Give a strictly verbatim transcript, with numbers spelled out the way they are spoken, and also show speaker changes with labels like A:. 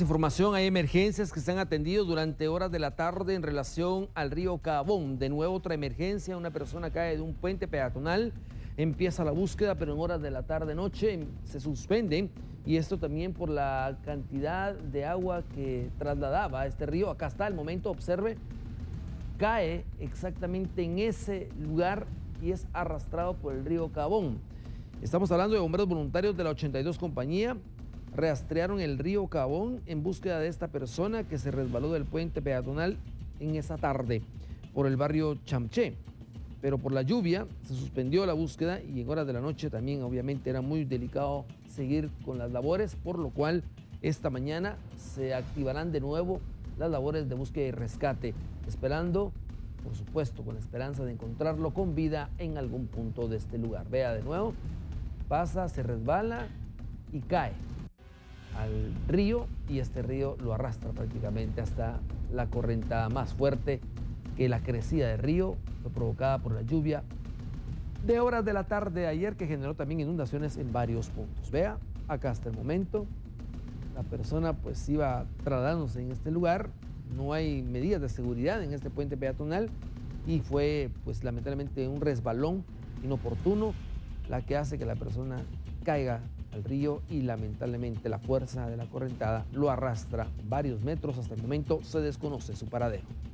A: Información, hay emergencias que se han atendido durante horas de la tarde en relación al río Cabón. De nuevo otra emergencia, una persona cae de un puente peatonal, empieza la búsqueda, pero en horas de la tarde-noche se suspende, y esto también por la cantidad de agua que trasladaba este río. Acá está el momento, observe, cae exactamente en ese lugar y es arrastrado por el río Cabón. Estamos hablando de bomberos voluntarios de la ochenta y dos compañía. Rastrearon el río Cabón en búsqueda de esta persona que se resbaló del puente peatonal en esa tarde por el barrio Chamché. Pero por la lluvia se suspendió la búsqueda y en horas de la noche también obviamente era muy delicado seguir con las labores, por lo cual esta mañana se activarán de nuevo las labores de búsqueda y rescate, esperando, por supuesto, con la esperanza de encontrarlo con vida en algún punto de este lugar. Vea de nuevo, pasa, se resbala y cae al río, y este río lo arrastra prácticamente hasta la correntada más fuerte, que la crecida del río fue provocada por la lluvia de horas de la tarde de ayer, que generó también inundaciones en varios puntos. Vea, acá hasta el momento la persona pues iba trasladándose en este lugar, no hay medidas de seguridad en este puente peatonal y fue pues lamentablemente un resbalón inoportuno la que hace que la persona caiga al río, y lamentablemente la fuerza de la correntada lo arrastra varios metros. Hasta el momento se desconoce su paradero.